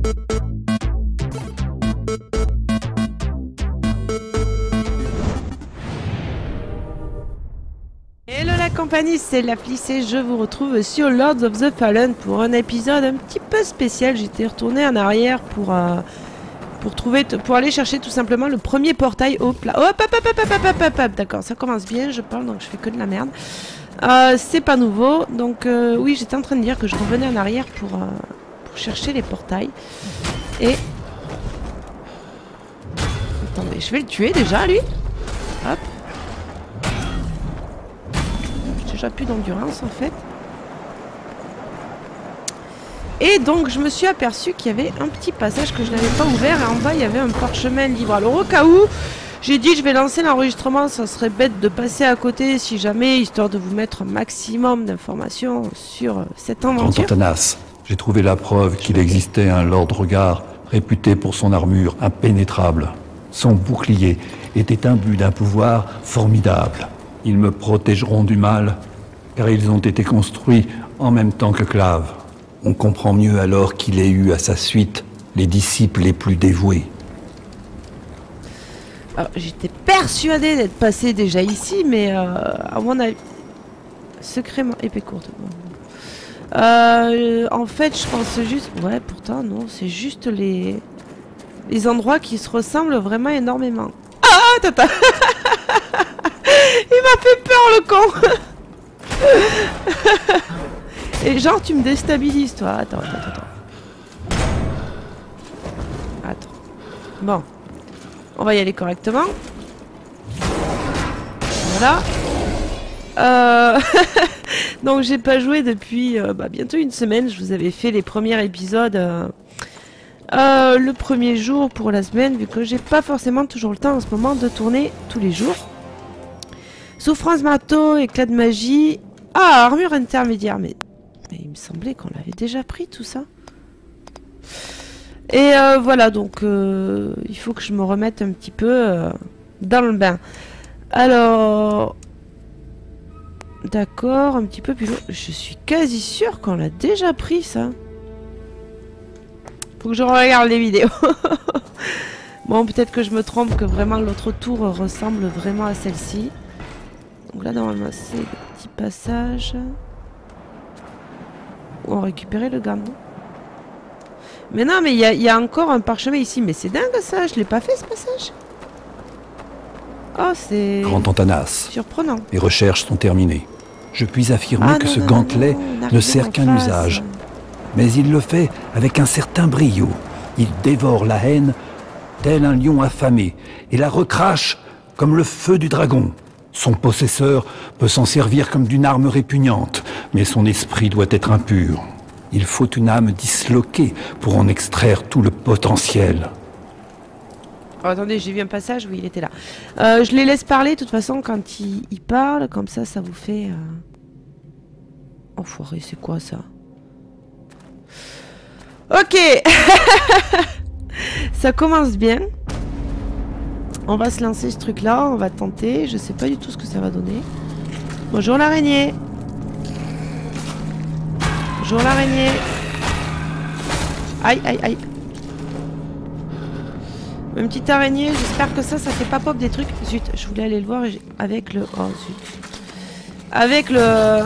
Hello la compagnie, c'est la Flissée, je vous retrouve sur Lords of the Fallen pour un épisode un petit peu spécial. J'étais retourné en arrière pour aller chercher tout simplement le premier portail au plat. Hop, hop, hop, hop, hop, hop, hop, hop. D'accord, ça commence bien, je parle donc je fais que de la merde. C'est pas nouveau, donc oui, j'étais en train de dire que je revenais en arrière pour chercher les portails. Et... attendez, je vais le tuer déjà lui. Hop. J'ai déjà plus d'endurance en fait. Et donc je me suis aperçu qu'il y avait un petit passage que je n'avais pas ouvert et en bas il y avait un parchemin libre. Alors au cas où, j'ai dit je vais lancer l'enregistrement, ça serait bête de passer à côté si jamais, histoire de vous mettre un maximum d'informations sur cette aventure. Grand j'ai trouvé la preuve qu'il existait un Lord Regard réputé pour son armure impénétrable. Son bouclier était imbu d'un pouvoir formidable. Ils me protégeront du mal, car ils ont été construits en même temps que Clave. On comprend mieux alors qu'il ait eu à sa suite les disciples les plus dévoués. J'étais persuadée d'être passé déjà ici, mais à mon avis... secrètement... épée courte. En fait, je pense juste... ouais, pourtant, non, c'est juste les endroits qui se ressemblent vraiment énormément. Ah, tata. Il m'a fait peur, le con. Et genre, tu me déstabilises, toi. Attends. Bon. On va y aller correctement. Voilà. Donc, j'ai pas joué depuis bientôt une semaine. Je vous avais fait les premiers épisodes le premier jour pour la semaine, vu que j'ai pas forcément toujours le temps en ce moment de tourner tous les jours. Souffrance marteau, éclat de magie. Ah, armure intermédiaire, mais il me semblait qu'on l'avait déjà pris tout ça. Et voilà, donc il faut que je me remette un petit peu dans le bain. Alors, d'accord, un petit peu plus loin. Je suis quasi sûre qu'on l'a déjà pris ça. Faut que je regarde les vidéos. Bon, peut-être que je me trompe, que vraiment l'autre tour ressemble vraiment à celle-ci. Donc là, normalement, c'est le petit passage. Où on récupérait le gant. Mais non, mais il y a encore un parchemin ici. Mais c'est dingue ça, je l'ai pas fait ce passage. Oh, c'est... Grand Antanas, surprenant. les recherches sont terminées. Je puis affirmer que ce gantelet ne sert qu'un usage. Mais il le fait avec un certain brio. Il dévore la haine tel un lion affamé et la recrache comme le feu du dragon. Son possesseur peut s'en servir comme d'une arme répugnante, mais son esprit doit être impur. Il faut une âme disloquée pour en extraire tout le potentiel. Oh, attendez, j'ai vu un passage, oui, il était là. Je les laisse parler, de toute façon, quand ils parlent, comme ça, ça vous fait... enfoiré, c'est quoi ça? Ok. Ça commence bien. On va se lancer ce truc là, on va tenter. Je sais pas du tout ce que ça va donner. Bonjour l'araignée. Bonjour l'araignée. Aïe aïe aïe. Une petite araignée, j'espère que ça fait pas pop des trucs. Zut, je voulais aller le voir avec le... oh zut. Avec le...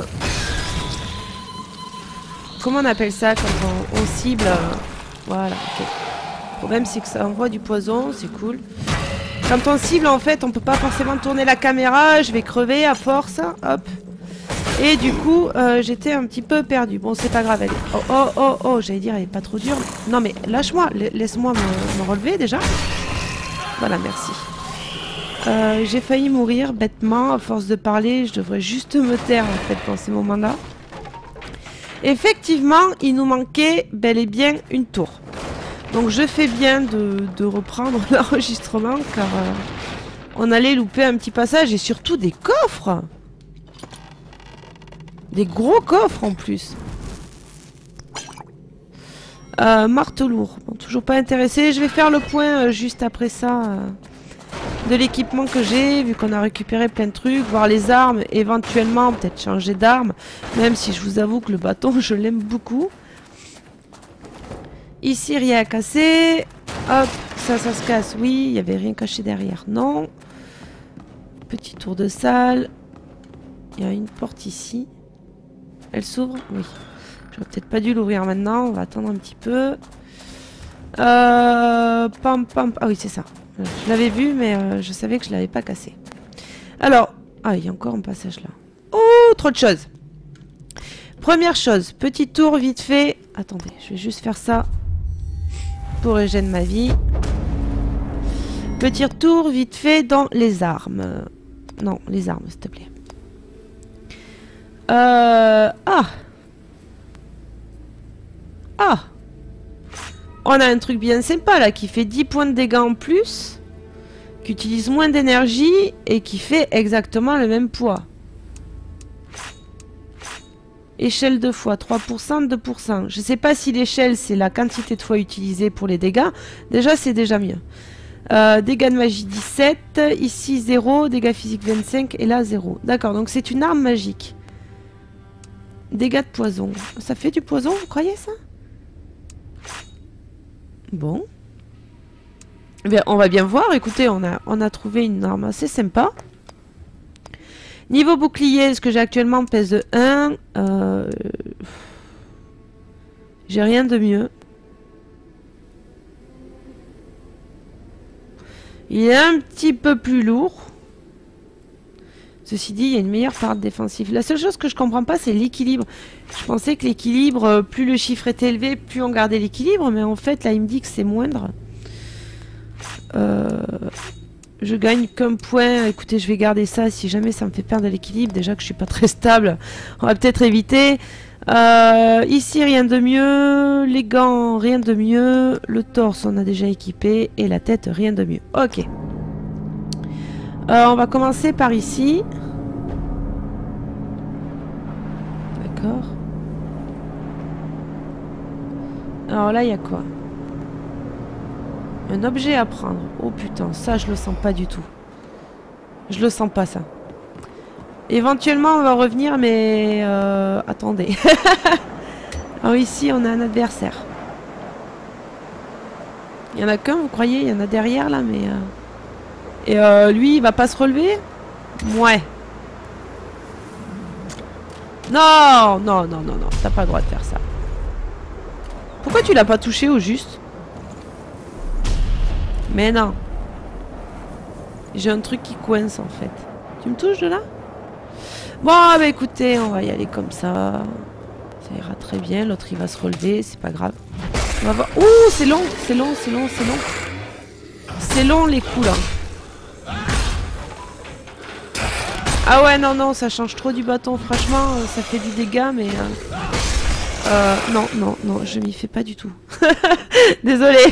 comment on appelle ça quand on cible voilà, ok. Le problème c'est que ça envoie du poison, c'est cool. Quand on cible en fait, on peut pas forcément tourner la caméra, je vais crever à force, hop. Et du coup, j'étais un petit peu perdu. Bon, c'est pas grave, elle est... oh, j'allais dire, elle est pas trop dure. Non mais lâche-moi, laisse-moi me relever déjà. Voilà, merci. J'ai failli mourir bêtement, à force de parler, je devrais juste me taire en fait dans ces moments-là. Effectivement, il nous manquait bel et bien une tour. Donc je fais bien de reprendre l'enregistrement car on allait louper un petit passage et surtout des coffres. Des gros coffres en plus. Marteau lourd. Bon, toujours pas intéressé. Je vais faire le point juste après ça de l'équipement que j'ai, vu qu'on a récupéré plein de trucs, voir les armes, éventuellement peut-être changer d'arme, même si je vous avoue que le bâton je l'aime beaucoup. Ici, rien à casser. Hop, ça se casse. Oui, il n'y avait rien caché derrière. Non. Petit tour de salle. Il y a une porte ici. Elle s'ouvre? Oui. J'aurais peut-être pas dû l'ouvrir maintenant. On va attendre un petit peu. Pam, pam. Ah oui, c'est ça. Je l'avais vu, mais je savais que je l'avais pas cassé. Alors. Ah, il y a encore un passage là. Oh, trop de choses. Première chose. Petit tour vite fait. Attendez, je vais juste faire ça. Pour régénérer ma vie. Petit tour vite fait dans les armes. Non, les armes, s'il te plaît. Ah. Ah. On a un truc bien sympa là qui fait 10 points de dégâts en plus. Qui utilise moins d'énergie et qui fait exactement le même poids. Échelle de fois, 3%, 2%. Je sais pas si l'échelle c'est la quantité de fois utilisée pour les dégâts. Déjà c'est déjà mieux. Dégâts de magie 17. Ici 0. Dégâts physiques 25. Et là 0. D'accord, donc c'est une arme magique. Dégâts de poison. Ça fait du poison, vous croyez ça? Bon. Bien, on va bien voir. Écoutez, on a trouvé une arme assez sympa. Niveau bouclier, ce que j'ai actuellement pèse de 1. J'ai rien de mieux. Il est un petit peu plus lourd. Ceci dit, il y a une meilleure part défensive. La seule chose que je comprends pas, c'est l'équilibre. Je pensais que l'équilibre, plus le chiffre était élevé, plus on gardait l'équilibre. Mais en fait, là, il me dit que c'est moindre. Je gagne qu'un point. Écoutez, je vais garder ça si jamais ça me fait perdre l'équilibre. Déjà que je suis pas très stable. On va peut-être éviter. Ici, rien de mieux. Les gants, rien de mieux. Le torse, on a déjà équipé. Et la tête, rien de mieux. Ok. On va commencer par ici. D'accord. Alors là, il y a quoi? Un objet à prendre. Oh putain, ça je le sens pas du tout. Je le sens pas ça. Éventuellement on va revenir mais... attendez. Alors ici on a un adversaire. Il y en a qu'un vous croyez? Il y en a derrière là mais... Et lui il va pas se relever? Ouais. Non, non, non, non, non. T'as pas le droit de faire ça. Pourquoi tu l'as pas touché au juste? Mais non. J'ai un truc qui coince en fait. Tu me touches de là? Bon, bah écoutez, on va y aller comme ça. Ça ira très bien. L'autre il va se relever, c'est pas grave. On va voir. Ouh, c'est long, c'est long, c'est long, c'est long. C'est long les coups là. Ah ouais, non, non, ça change trop du bâton. Franchement, ça fait du dégât, mais... non, non, non, je m'y fais pas du tout. Désolée.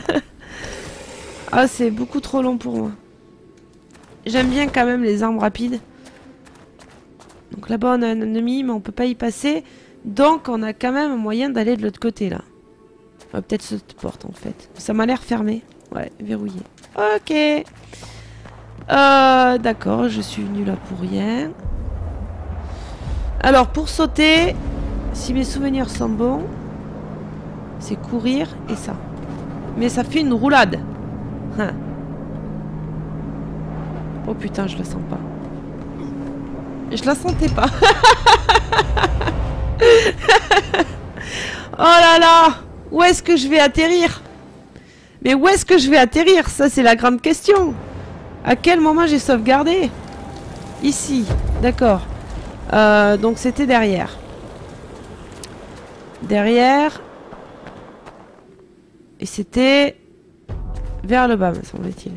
Ah, c'est beaucoup trop long pour moi. J'aime bien quand même les armes rapides. Donc là-bas, on a un ennemi, mais on peut pas y passer. Donc, on a quand même un moyen d'aller de l'autre côté, là. On va peut-être cette porte, en fait. Ça m'a l'air fermé. Ouais, verrouillé. Ok. D'accord, je suis venue là pour rien. Alors, pour sauter, si mes souvenirs sont bons, c'est courir et ça. Mais ça fait une roulade. Hein. Oh putain, je la sens pas. Je la sentais pas. Oh là là! Où est-ce que je vais atterrir? Mais où est-ce que je vais atterrir? Ça, c'est la grande question. À quel moment j'ai sauvegardé? Ici, d'accord. Donc c'était derrière. Derrière. Et c'était vers le bas, me semble-t-il.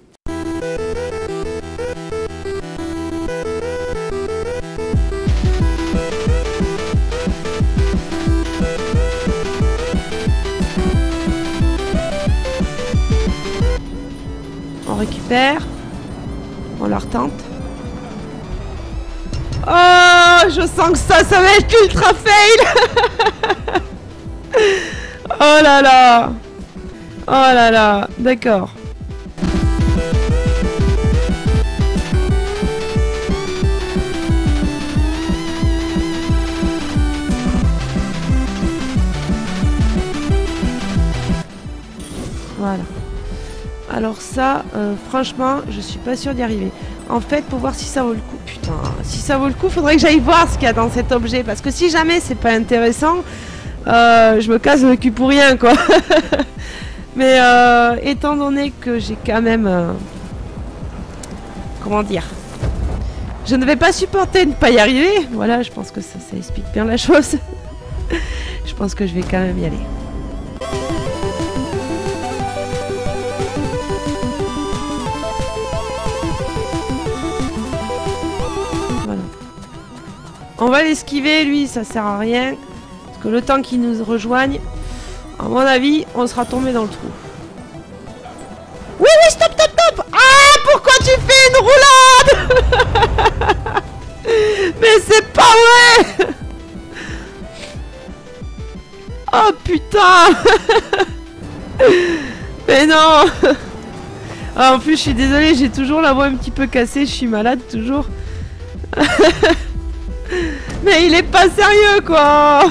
On récupère. On la retente. Oh, je sens que ça va être ultra fail. Oh là là. Oh là là. D'accord. Voilà. Alors ça, franchement, je suis pas sûre d'y arriver. En fait, pour voir si ça vaut le coup... Putain, si ça vaut le coup, faudrait que j'aille voir ce qu'il y a dans cet objet. Parce que si jamais c'est pas intéressant, je me casse le cul pour rien, quoi. Mais étant donné que j'ai quand même... comment dire, je ne vais pas supporter de ne pas y arriver. Voilà, je pense que ça explique bien la chose. Je pense que je vais quand même y aller. Voilà. On va l'esquiver, lui, ça sert à rien. Parce que le temps qu'il nous rejoigne, à mon avis, on sera tombé dans le trou. Oui, oui, stop, stop, stop! Ah, pourquoi tu fais une roulade? Mais c'est pas vrai! Oh putain! Mais non! Ah, en plus, je suis désolée, j'ai toujours la voix un petit peu cassée, je suis malade toujours. Mais il est pas sérieux, quoi!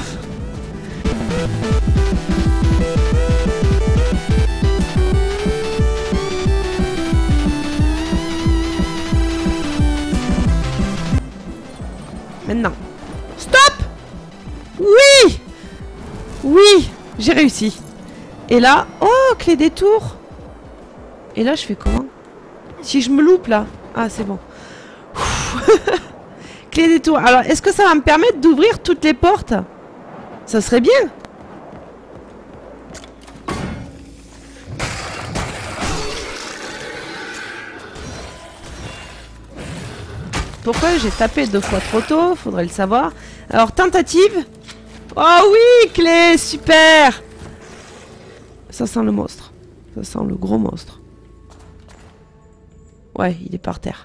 Maintenant. Stop! Oui! Oui! J'ai réussi. Et là... Oh, clé des tours! Et là, je fais comment? Si je me loupe, là... Ah, c'est bon. Clé des tours. Alors, est-ce que ça va me permettre d'ouvrir toutes les portes? Ça serait bien. Pourquoi j'ai tapé 2 fois trop tôt? Faudrait le savoir. Alors, tentative. Oh oui, clé, super. Ça sent le monstre. Ça sent le gros monstre. Ouais, il est par terre.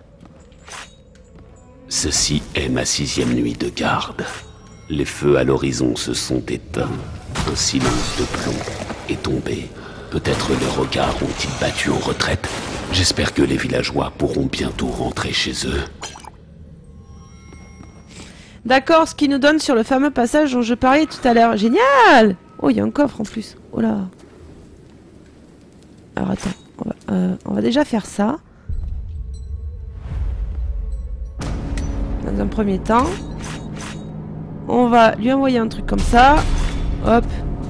Ceci est ma 6e nuit de garde. Les feux à l'horizon se sont éteints. Un silence de plomb est tombé. Peut-être les regards ont-ils battu en retraite. J'espère que les villageois pourront bientôt rentrer chez eux. D'accord, ce qui nous donne sur le fameux passage dont je parlais tout à l'heure. Génial! Oh, il y a un coffre en plus. Oh là. Alors attends, on va déjà faire ça. Dans un premier temps. On va lui envoyer un truc comme ça. Hop.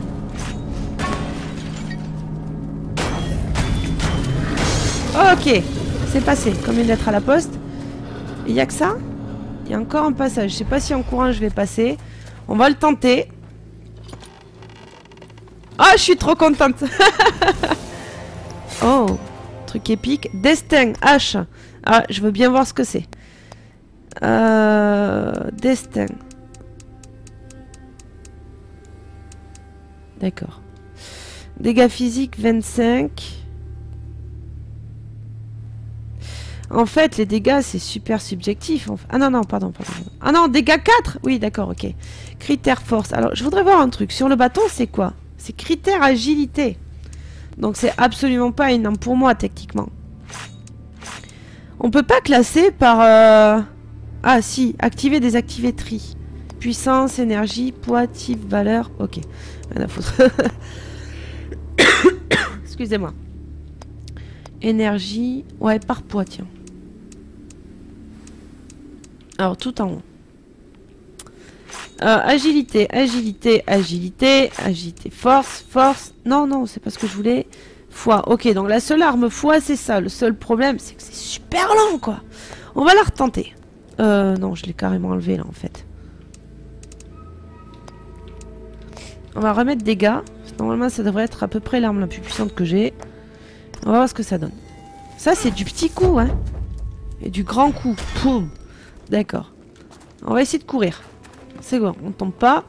Ok, c'est passé, comme une lettre à la poste. Il n'y a que ça? Il y a encore un passage. Je sais pas si en courant je vais passer. On va le tenter. Ah, je suis trop contente. Oh, truc épique. Destin, H. Ah, je veux bien voir ce que c'est. Destin. D'accord. Dégâts physiques 25. En fait, les dégâts, c'est super subjectif. Ah non, non, pardon. Ah non, dégâts 4. Oui, d'accord, ok. Critère force. Alors, je voudrais voir un truc. Sur le bâton, c'est quoi? C'est critère agilité. Donc, c'est absolument pas énorme pour moi, techniquement. On peut pas classer par... Ah, si. Activer, désactiver, tri. Puissance, énergie, poids, type, valeur. Ok. Rien à foutre. Excusez-moi. Énergie. Ouais, par poids, tiens. Alors, tout en haut. Agilité, agilité, agilité, agilité, force, force. Non, non, c'est pas ce que je voulais. Foi. Ok, donc la seule arme foi, c'est ça. Le seul problème, c'est que c'est super lent, quoi. On va la retenter. Non, je l'ai carrément enlevé, là, en fait. On va remettre dégâts. Normalement, ça devrait être à peu près l'arme la plus puissante que j'ai. On va voir ce que ça donne. Ça, c'est du petit coup, hein. Et du grand coup. Poum. D'accord. On va essayer de courir. C'est bon, on tombe pas.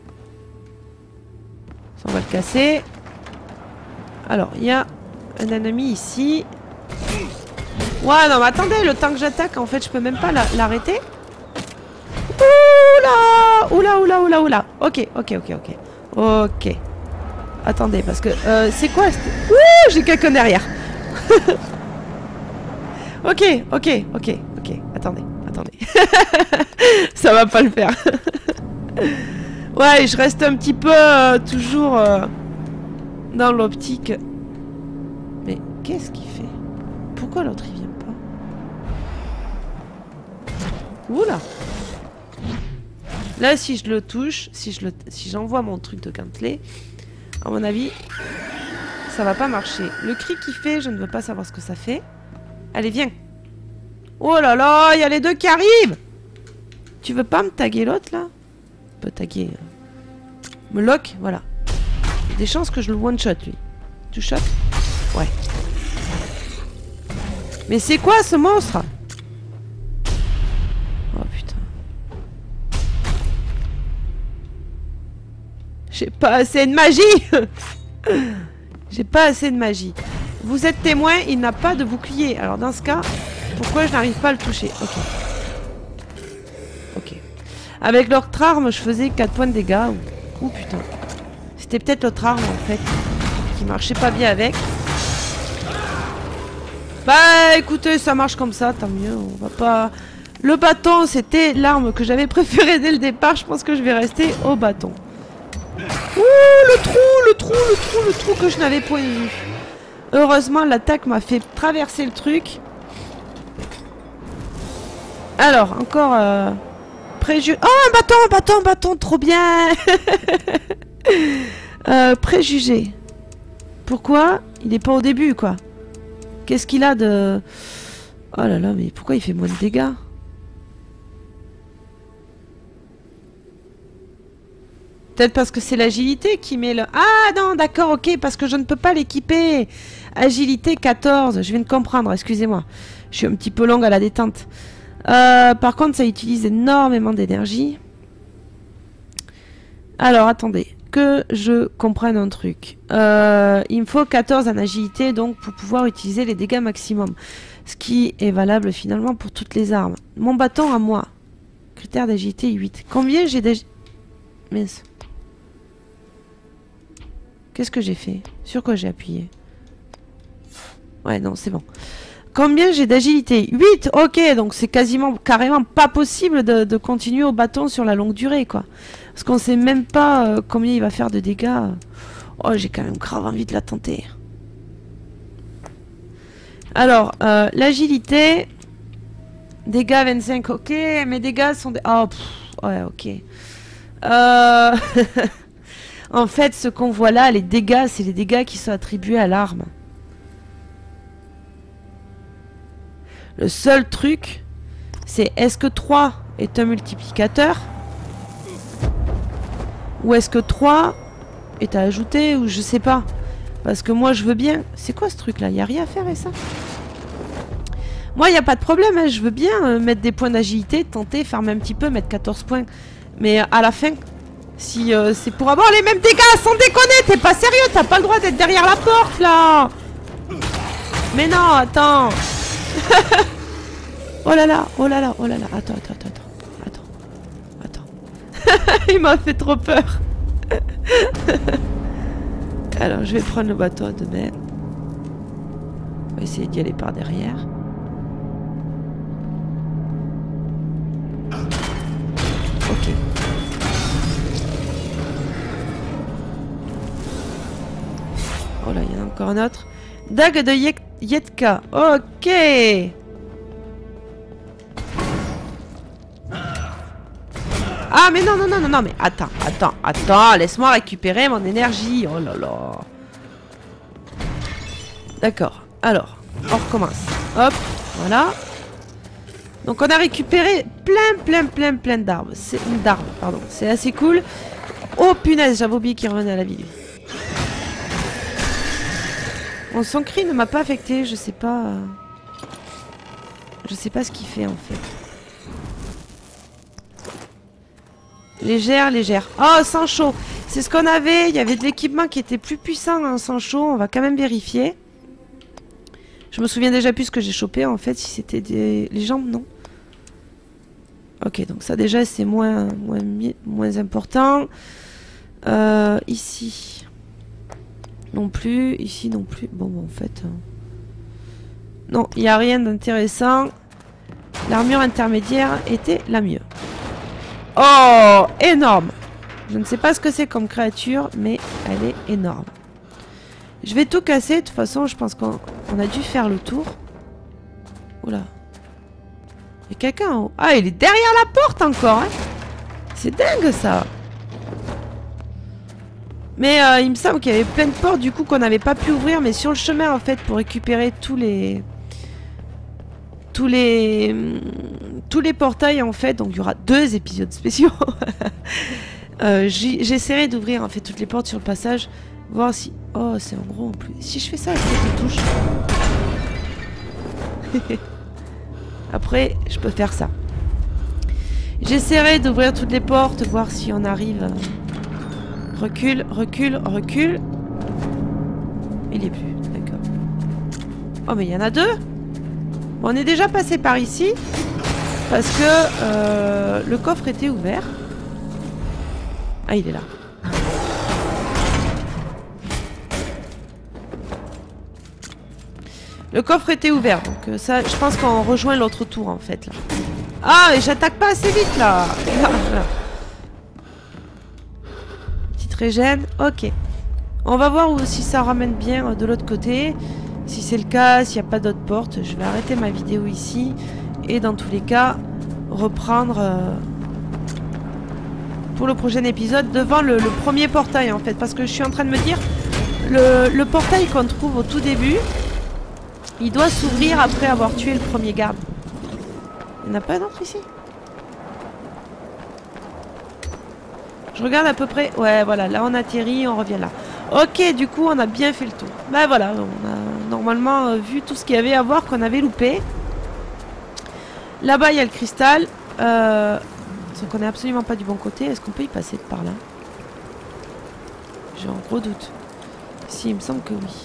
Ça, on va le casser. Alors, il y a un ennemi ici. Ouais, non, mais attendez, le temps que j'attaque, en fait, je peux même pas l'arrêter. Oula! Oula, oula, oula, oula. Ok, ok, ok, ok. Ok. Attendez, parce que... c'est quoi? Ouh, j'ai quelqu'un derrière. Ok, ok, ok, ok. Attendez, attendez. Ça va pas le faire. Ouais, je reste un petit peu toujours dans l'optique Qu'est-ce qu'il fait? Pourquoi l'autre il vient pas? Oula! Là, si je le touche, si j'envoie mon truc de gantelet, à mon avis, ça va pas marcher. Le cri qu'il fait, je ne veux pas savoir ce que ça fait. Allez, viens! Oh là là, il y a les deux qui arrivent! Tu veux pas me taguer l'autre, là? On peut taguer... Me lock, voilà. Il y a des chances que je le one-shot, lui. Tu shot? Ouais. Mais c'est quoi, ce monstre? Oh, putain. J'ai pas assez de magie. J'ai pas assez de magie. Vous êtes témoin, il n'a pas de bouclier. Alors, dans ce cas, pourquoi je n'arrive pas à le toucher? Ok. Ok. Avec l'autre arme, je faisais 4 points de dégâts. Ouh putain. C'était peut-être l'autre arme en fait. Qui marchait pas bien avec. Bah écoutez, ça marche comme ça, tant mieux. On va pas... Le bâton, c'était l'arme que j'avais préférée dès le départ. Je pense que je vais rester au bâton. Ouh, le trou que je n'avais point vu. Heureusement, l'attaque m'a fait traverser le truc. Alors, encore... Préjugé. Oh, un bâton, trop bien. Préjugé. Pourquoi? Il est pas au début, quoi. Qu'est-ce qu'il a de... Oh là là, mais pourquoi il fait moins de dégâts? Peut-être parce que c'est l'agilité qui met le... Ah non, d'accord, ok, parce que je ne peux pas l'équiper. Agilité 14, je viens de comprendre, excusez-moi. Je suis un petit peu longue à la détente. Par contre, ça utilise énormément d'énergie. Alors, attendez. Que je comprenne un truc. Il me faut 14 en agilité, donc, pour pouvoir utiliser les dégâts maximum. Ce qui est valable, finalement, pour toutes les armes. Mon bâton à moi. Critère d'agilité 8. Combien j'ai d'agilité... Mince. Qu'est-ce que j'ai fait? Sur quoi j'ai appuyé? Ouais, non, c'est bon. Combien j'ai d'agilité? 8. Ok, donc c'est carrément pas possible de continuer au bâton sur la longue durée, quoi. Parce qu'on sait même pas combien il va faire de dégâts. Oh, j'ai quand même grave envie de la tenter. Alors, l'agilité... Dégâts 25, ok. Mes dégâts sont... Oh, ouais, ok. En fait, ce qu'on voit là, les dégâts, c'est les dégâts qui sont attribués à l'arme. Le seul truc, c'est est-ce que 3 est un multiplicateur? Ou est-ce que 3 est à ajouter? Ou je sais pas. Parce que moi, je veux bien... C'est quoi ce truc-là? Il n'y a rien à faire et ça? Moi, il n'y a pas de problème. Hein. Je veux bien mettre des points d'agilité, tenter, farmer un petit peu, mettre 14 points. Mais à la fin, si c'est pour avoir les mêmes dégâts, sans déconner, t'es pas sérieux? T'as pas le droit d'être derrière la porte, là. Mais non, attends. Oh là là, oh là là, oh là là. Attends. Il m'a fait trop peur. Alors, je vais prendre le bateau de même. On va essayer d'y aller par derrière. Ok. Oh là, il y en a encore un autre. Dague de Yetka. Ok. Ah mais non, mais attends, laisse-moi récupérer mon énergie. Oh là là. D'accord, alors, on recommence. Hop, voilà. Donc on a récupéré plein d'arbres. C'est assez cool. Oh punaise, j'avais oublié qu'il revenait à la vie. Bon, son cri ne m'a pas affecté, je sais pas... Je sais pas ce qu'il fait en fait. Légère. Oh, sang chaud. C'est ce qu'on avait. Il y avait de l'équipement qui était plus puissant en sang chaud. On va quand même vérifier. Je me souviens déjà plus ce que j'ai chopé en fait. Si c'était les jambes, non. Ok, donc ça déjà c'est moins important. Ici. Non plus. Ici non plus. Bon, en fait... Non, il n'y a rien d'intéressant. L'armure intermédiaire était la mieux. Oh, énorme. Je ne sais pas ce que c'est comme créature, mais elle est énorme. Je vais tout casser. De toute façon, je pense qu'on On a dû faire le tour. Oula. Il y a quelqu'un en haut. Ah, il est derrière la porte encore, hein. C'est dingue, ça. Mais il me semble qu'il y avait plein de portes, du coup, qu'on n'avait pas pu ouvrir. Mais sur le chemin, en fait, pour récupérer tous les portails, en fait. Donc, il y aura 2 épisodes spéciaux. J'essaierai d'ouvrir, en fait, toutes les portes sur le passage. Voir si... Oh, c'est en gros, en plus. Si je fais ça avec cette touche... Après, je peux faire ça. J'essaierai d'ouvrir toutes les portes, voir si on arrive. Recule, recule, recule. Il est plus, d'accord. Oh, mais il y en a 2. Bon, on est déjà passé par ici. Parce que le coffre était ouvert. Ah, il est là. Le coffre était ouvert, donc ça, je pense qu'on rejoint l'autre tour en fait là. Ah, mais j'attaque pas assez vite là. Petite régène, ok. On va voir si ça ramène bien de l'autre côté. Si c'est le cas, s'il n'y a pas d'autres portes, je vais arrêter ma vidéo ici. Et dans tous les cas, reprendre pour le prochain épisode devant le premier portail en fait. Parce que je suis en train de me dire, le portail qu'on trouve au tout début... Il doit s'ouvrir après avoir tué le premier garde. Il n'y en a pas d'autre ici? Je regarde à peu près... Ouais, voilà, là on atterrit, on revient là. Ok, du coup, on a bien fait le tour. Bah voilà, on a normalement vu tout ce qu'il y avait à voir qu'on avait loupé. Là-bas, il y a le cristal. Donc on n'est absolument pas du bon côté. Est-ce qu'on peut y passer par là? J'ai un gros doute. Si, il me semble que oui.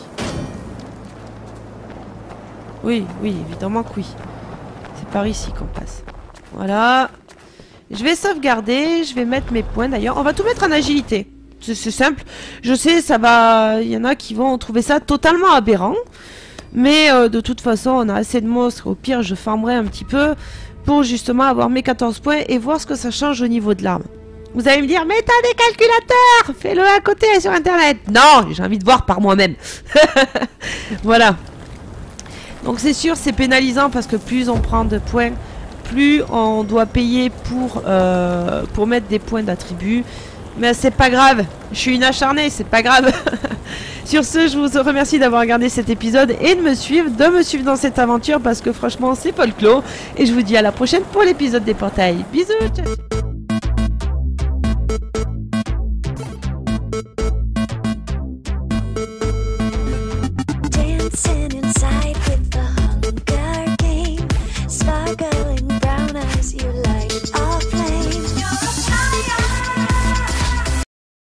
Oui, oui, évidemment que oui. C'est par ici qu'on passe. Voilà. Je vais sauvegarder, je vais mettre mes points d'ailleurs. On va tout mettre en agilité. C'est simple. Je sais, ça va... Il y en a qui vont trouver ça totalement aberrant. Mais de toute façon, on a assez de monstres. Au pire, je farmerai un petit peu pour justement avoir mes 14 points et voir ce que ça change au niveau de l'arme. Vous allez me dire, mais t'as des calculateurs! Fais-le à côté sur internet. Non, j'ai envie de voir par moi-même. Voilà. Donc c'est sûr, c'est pénalisant parce que plus on prend de points, plus on doit payer pour mettre des points d'attribut. Mais c'est pas grave, je suis une acharnée, c'est pas grave. Sur ce, je vous remercie d'avoir regardé cet épisode et de me suivre dans cette aventure parce que franchement, c'est pas le clos. Et je vous dis à la prochaine pour l'épisode des portails. Bisous, ciao. Dancing inside with the Hunger Game, sparkle.